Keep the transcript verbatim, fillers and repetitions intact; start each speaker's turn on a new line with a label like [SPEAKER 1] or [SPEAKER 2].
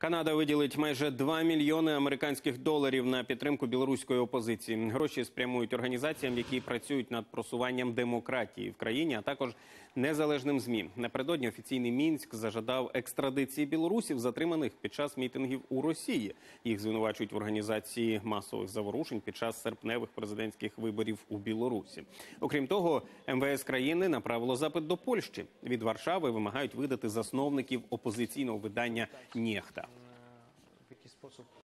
[SPEAKER 1] Канада виділить майже два мільйони американських доларів на підтримку білоруської опозиції. Гроші спрямують організаціям, які працюють над просуванням демократії в країні, а також незалежним ЗМІ. Напередодні офіційний Мінськ зажадав екстрадиції білорусів, затриманих під час мітингів у Росії. Їх звинувачують в організації масових заворушень під час серпневих президентських виборів у Білорусі. Окрім того, ем ве ес країни направило запит до Польщі. Від Варшави вимагають видати засновників опозиційного видання «Нехта».